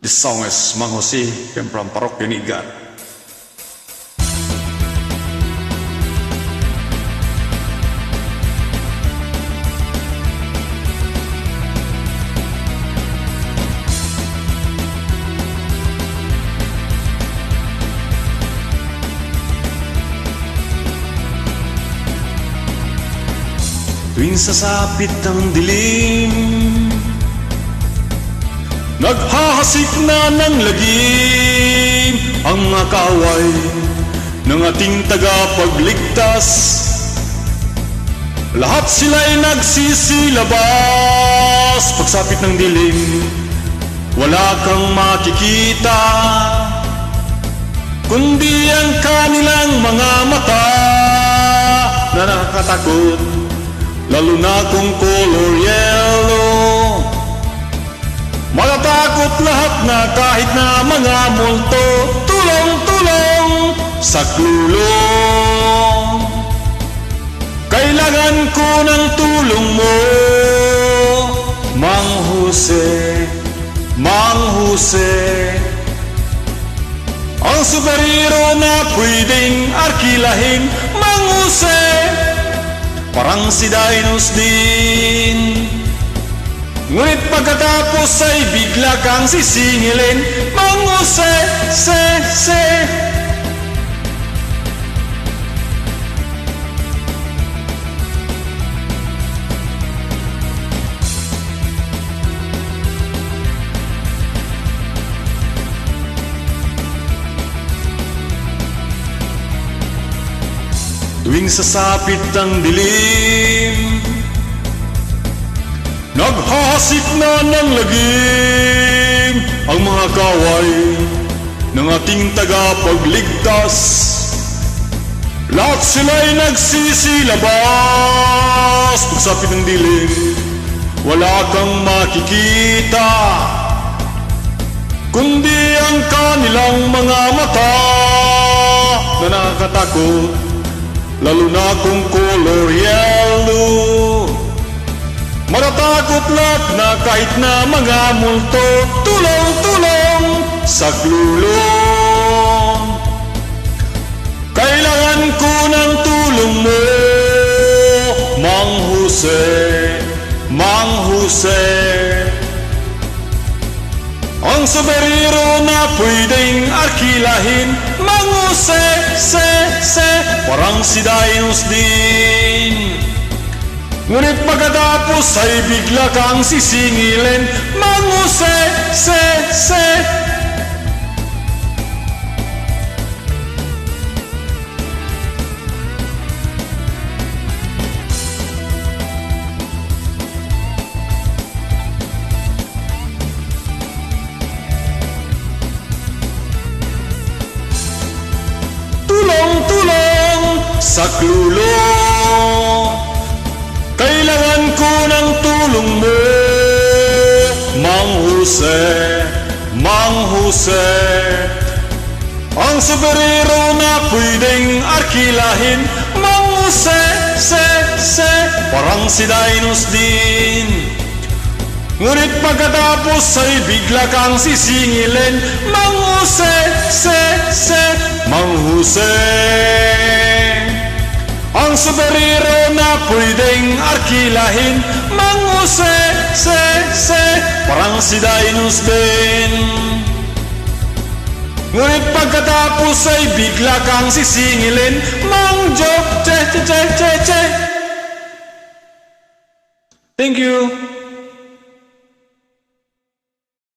This song is Mang Jose, came from Parokya Nigan. Tuwing sasapit ang dilim, naghahasik na ng lagim ang mga kaway ng ating tagapagligtas. Lahat sila'y nagsisilabas. Pagsapit ng dilim, wala kang makikita, kundi ang kanilang mga mata na nakakatakot, lalo na kung color yellow. Matatakot lahat na kahit na mga multo, tulong-tulong sa kulong. Kailangan ko ng tulong mo, Mang Jose, Mang Jose. Ang superhero na pwedeng arkilahin, Mang Jose, parang si Dinos din. Ngunit pagkatapos ay bigla kang sisingilin, Mang Jose, se. Tuwing sasapit ang dilim, naghahasik na ng lagim ang mga kaway ng ating tagapagligtas. Lahat sila'y nagsisilabas. Pagsapit ng dilim, wala kang makikita, kundi ang kanilang mga mata na nakakatakot, lalo na kung color yellow. Matatakot lahat na kahit na mga multo, tulong-tulong sa kulong. Kailangan ko ng tulong mo, Mang Jose, Mang Jose. Ang superhero na pwedeng arkilahin, Mang Jose, se, parang si Dinos din. Ngunit pagkatapos ay bigla kang sisingilin, Mang Jose, se. Tulong-tulong sa kulong. Kailangan ko ng tulong mo, Mang Jose, Mang Jose. Ang superhero na pwedeng arkilahin, Mang Jose, se, parang si Dinos din. Ngunit pagkatapos ay bigla kang sisingilin, Mang Jose, se, Mang Jose. Ang superhero na pwedeng arkilahin, Mang Jose, se, parang si Dinos din. Ngunit pagkatapos ay bigla kang sisingilin, Mang Jo, che. Thank you.